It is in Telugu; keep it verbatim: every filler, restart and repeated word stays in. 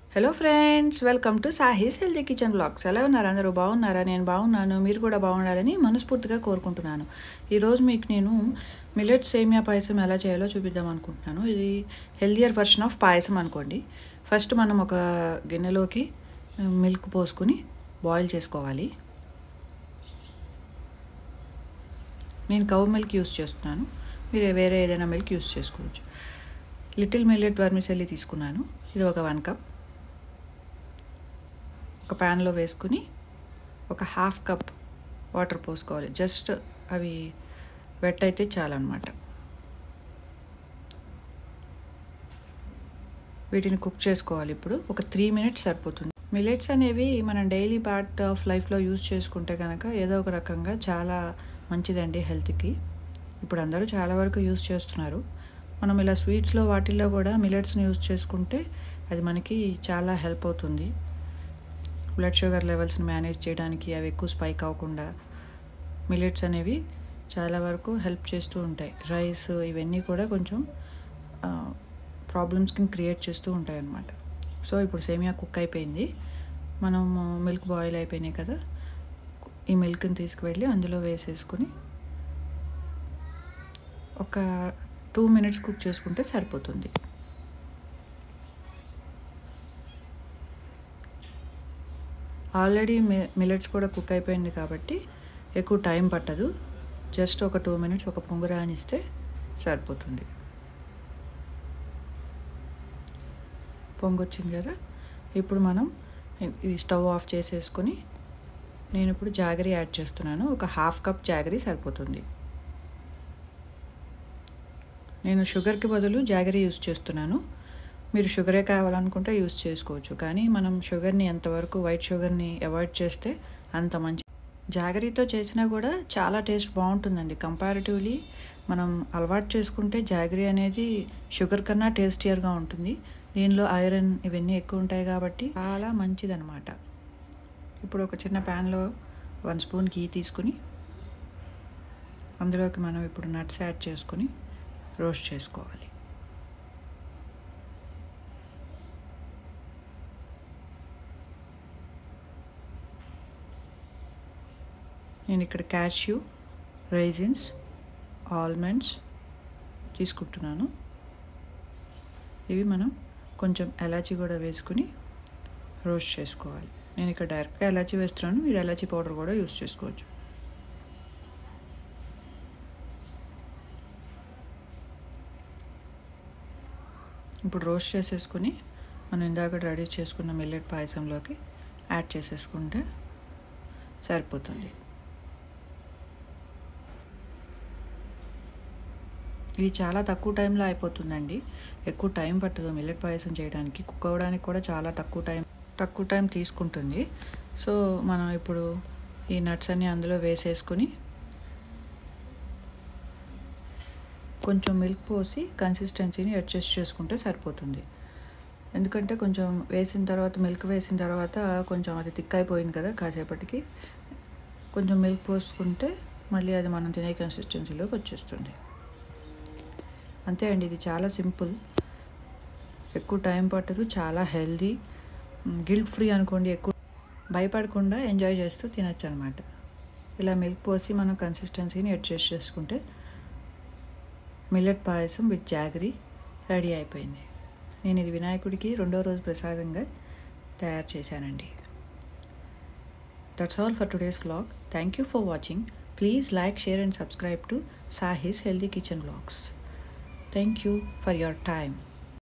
Hello friends, welcome to Sahi's healthy kitchen blogs. ఎలా ఉన్నారు? అందరూ బాగున్నారా? నేను బాగున్నాను. మీరు కూడా బాగుండాలని మనస్ఫూర్తిగా కోరుకుంటున్నాను. ఈరోజు మీకు నేను మిల్లెట్ సేమియా పాయసం ఎలా చేయాలో చూపిద్దాం అనుకుంటున్నాను. ఇది హెల్దియర్ వర్షన్ ఆఫ్ పాయసం అనుకోండి. ఫస్ట్ మనం ఒక గిన్నెలోకి మిల్క్ పోసుకుని బాయిల్ చేసుకోవాలి. నేను కౌ మిల్క్ యూస్ చేస్తున్నాను. మీరు వేరే ఏదైనా మిల్క్ యూస్ చేసుకోవచ్చు. లిటిల్ మిల్లెట్ వర్మిసెల్లి తీసుకున్నాను. ఇది ఒక వన్ కప్. ఒక ప్యాన్లో వేసుకుని ఒక హాఫ్ కప్ వాటర్ పోసుకోవాలి. జస్ట్ అవి వెట్ అయితే చాలన్నమాట. వీటిని కుక్ చేసుకోవాలి. ఇప్పుడు ఒక త్రీ మినిట్స్ సరిపోతుంది. మిల్లెట్స్ అనేవి మనం డైలీ పార్ట్ ఆఫ్ లైఫ్లో యూజ్ చేసుకుంటే కనుక ఏదో ఒక రకంగా చాలా మంచిదండి హెల్త్కి. ఇప్పుడు అందరూ చాలా వరకు యూజ్ చేస్తున్నారు. మనం ఇలా స్వీట్స్లో వాటిల్లో కూడా మిల్లెట్స్ని యూజ్ చేసుకుంటే అది మనకి చాలా హెల్ప్ అవుతుంది. బ్లడ్ షుగర్ లెవెల్స్ని మేనేజ్ చేయడానికి, అవి ఎక్కువ స్పైక్ అవ్వకుండా మిల్లెట్స్ అనేవి చాలా వరకు హెల్ప్ చేస్తూ ఉంటాయి. రైస్ ఇవన్నీ కూడా కొంచెం ప్రాబ్లమ్స్కి క్రియేట్ చేస్తూ ఉంటాయి అన్నమాట. సో ఇప్పుడు సేమియా కుక్ అయిపోయింది. మనం మిల్క్ బాయిల్ అయిపోయినాయి కదా, ఈ మిల్క్ని తీసుకువెళ్ళి అందులో వేసేసుకుని ఒక టూ మినిట్స్ కుక్ చేసుకుంటే సరిపోతుంది. ఆల్రెడీ మి మిల్లెట్స్ కూడా కుక్ అయిపోయింది కాబట్టి ఎక్కువ టైం పట్టదు. జస్ట్ ఒక టూ మినిట్స్ ఒక పొంగు రానిస్తే సరిపోతుంది. పొంగు వచ్చింది కదా, ఇప్పుడు మనం ఈ స్టవ్ ఆఫ్ చేసేసుకొని నేను ఇప్పుడు జాగరీ యాడ్ చేస్తున్నాను. ఒక హాఫ్ కప్ జాగరీ సరిపోతుంది. నేను షుగర్కి బదులు జాగరీ యూస్ చేస్తున్నాను. మీరు షుగరే కావాలనుకుంటే యూస్ చేసుకోవచ్చు, కానీ మనం షుగర్ని ఎంతవరకు వైట్ షుగర్ని అవాయిడ్ చేస్తే అంత మంచి. జాగరీతో చేసినా కూడా చాలా టేస్ట్ బాగుంటుందండి. కంపారిటివ్లీ మనం అలవాటు చేసుకుంటే జాగరీ అనేది షుగర్ కన్నా టేస్టియర్గా ఉంటుంది. దీనిలో ఐరన్ ఇవన్నీ ఎక్కువ ఉంటాయి కాబట్టి చాలా మంచిదన్నమాట. ఇప్పుడు ఒక చిన్న ప్యాన్లో వన్ స్పూన్ ఘీ తీసుకుని అందులోకి మనం ఇప్పుడు నట్స్ యాడ్ చేసుకుని రోస్ట్ చేసుకోవాలి. నేను ఇక్కడ క్యాష్యూ, రైజిన్స్, ఆల్మండ్స్ తీసుకుంటున్నాను. ఇవి మనం కొంచెం ఎలాచీ కూడా వేసుకుని రోస్ట్ చేసుకోవాలి. నేను ఇక్కడ డైరెక్ట్గా ఎలాచీ వేస్తున్నాను, మీరు ఎలాచీ పౌడర్ కూడా యూస్ చేసుకోవచ్చు. ఇప్పుడు రోస్ట్ చేసేసుకుని మనం ఇందాక రెడీ చేసుకున్న మిల్లెట్ పాయసంలోకి యాడ్ చేసేసుకుంటే సరిపోతుంది. ఇది చాలా తక్కువ టైంలో అయిపోతుందండి. ఎక్కువ టైం పట్టదు మిల్లెట్ పాయసం చేయడానికి. కుక్ అవ్వడానికి కూడా చాలా తక్కువ టైం తక్కువ టైం తీసుకుంటుంది. సో మనం ఇప్పుడు ఈ నట్స్ అన్నీ అందులో వేసేసుకుని కొంచెం మిల్క్ పోసి కన్సిస్టెన్సీని అడ్జస్ట్ చేసుకుంటే సరిపోతుంది. ఎందుకంటే కొంచెం వేసిన తర్వాత మిల్క్ వేసిన తర్వాత కొంచెం అది థిక్ అయిపోయింది కదా, కాసేపటికి కొంచెం మిల్క్ పోసుకుంటే మళ్ళీ అది మనం తినే కన్సిస్టెన్సీలోకి వచ్చేస్తుంది. అంతే అండి, ఇది చాలా సింపుల్, ఎక్కువ టైం పట్టదు, చాలా హెల్దీ, గిల్ట్ ఫ్రీ అనుకోండి. ఎక్కువ భయపడకుండా ఎంజాయ్ చేస్తూ తినచ్చు అనమాట. ఇలా మిల్క్ పోసి మనం కన్సిస్టెన్సీని అడ్జస్ట్ చేసుకుంటే millet payasam with jaggery ready అయిపోయింది. నేను ఇది వినాయకుడికి రెండో రోజు ప్రసాదంగా తయారు చేశానండి. That's all for today's vlog. Thank you for watching. Please like, share and subscribe to Sahi's healthy kitchen vlogs. Thank you for your time.